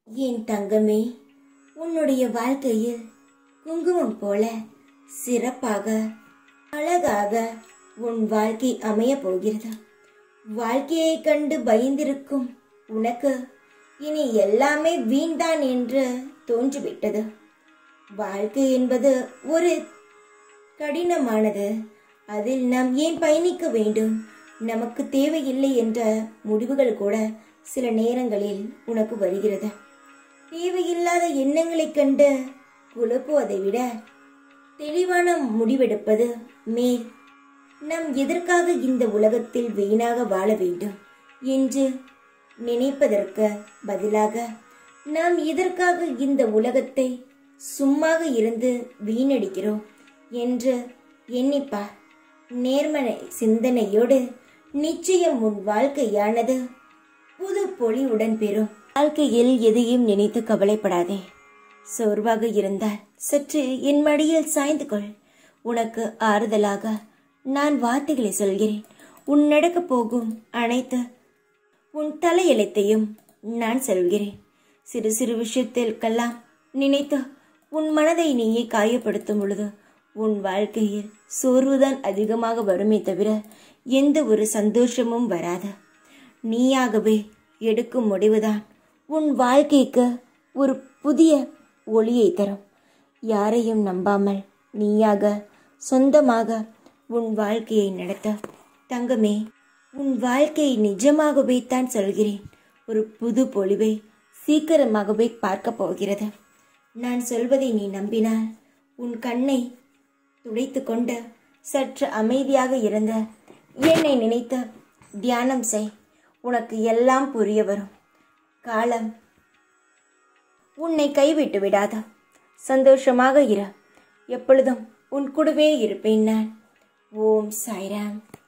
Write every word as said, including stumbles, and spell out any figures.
என் தங்கமே, உன்னுடைய வாழ்க்கையில் குங்குமம் போல சிறப்பாக அழகாக உன் வாழ்க்கை அமைய போகிறது. வாழ்க்கையை கண்டு பயந்திருக்கும் உனக்கு இனி எல்லாமே வீண்தான் என்று தோன்றிவிட்டது. வாழ்க்கை என்பது ஒரு கடினமானது. அதில் நாம் ஏன் பயணிக்க வேண்டும்? நமக்கு தேவையில்லை என்ற முடிவுகள் கூட சில நேரங்களில் உனக்கு வருகிறது. தேவையில்லாத எண்ணங்களை கண்டு குழப்புவதை விட தெளிவான முடிவெடுப்பது மேல். நாம் எதற்காக இந்த உலகத்தில் வீணாக வாழ வேண்டும் என்று நினைப்பதற்கு பதிலாக நாம் எதற்காக இந்த உலகத்தை சும்மாக இருந்து வீணடிக்கிறோம் என்று எண்ணிப்பார். நேர்மறை சிந்தனையோடு நிச்சயம் உன் வாழ்க்கையானது புது பொலிவுடன் பெறும். வாழ்க்கையில் எதையும் நினைத்து கவலைப்படாதே. சோர்வாக இருந்தால் சற்று என் மடியில் சாய்ந்து கொள். உனக்கு ஆறுதலாக நான் வார்த்தைகளை சொல்கிறேன். உன் நடக்க போகும் அனைத்து உன் தலையெழுத்தையும் நான் சொல்கிறேன். சிறு சிறு விஷயத்திற்கெல்லாம் நினைத்து உன் மனதை நீயே காயப்படுத்தும் பொழுது உன் வாழ்க்கையில் சோர்வுதான் அதிகமாக வருமே தவிர எந்த ஒரு சந்தோஷமும் வராது. நீயாகவே எடுக்கும் முடிவுதான் உன் வாழ்க்கைக்கு ஒரு புதிய ஒளியை தரும். யாரையும் நம்பாமல் நீயாக சொந்தமாக உன் வாழ்க்கையை நடத்த தங்கமே, உன் வாழ்க்கையை நிஜமாகவே தான் சொல்கிறேன். ஒரு புது பொலிவை சீக்கிரமாகவே பார்க்க போகிறது. நான் சொல்வதை நீ நம்பினால் உன் கண்ணை துடைத்து கொண்டு சற்று அமைதியாக இருந்த என்னை நினைத்து தியானம் செய். உனக்கு எல்லாம் புரிய வரும். காலம் உன்னை கைவிட்டு விடாத. சந்தோஷமாக இரு. எப்பொழுதும் உன் கூடவே இருப்பேன் நான். ஓம் சாய்ராம்.